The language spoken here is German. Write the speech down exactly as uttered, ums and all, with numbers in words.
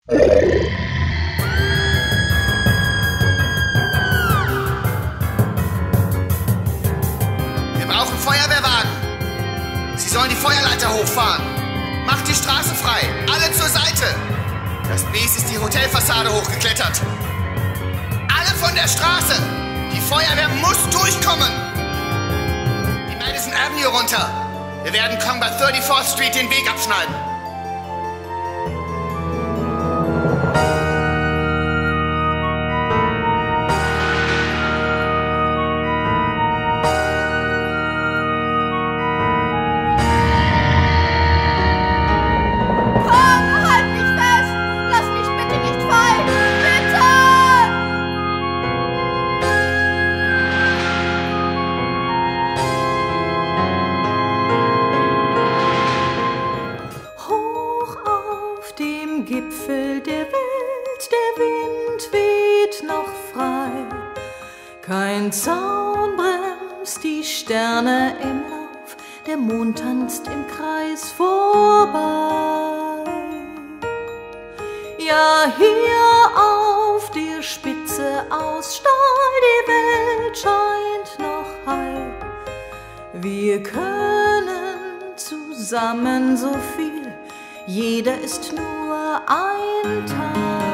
Wir brauchen Feuerwehrwagen. Sie sollen die Feuerleiter hochfahren. Macht die Straße frei. Alle zur Seite. Das Biest ist die Hotelfassade hochgeklettert. Alle von der Straße. Die Feuerwehr muss durchkommen. Die Madison Avenue runter. Wir werden Combat thirty-fourth Street den Weg abschneiden. Gipfel der Welt, der Wind weht noch frei. Kein Zaun bremst die Sterne im Lauf, der Mond tanzt im Kreis vorbei. Ja, hier auf der Spitze aus Stahl, die Welt scheint noch heil. Wir können zusammen so viel, jeder ist nur ein Teil.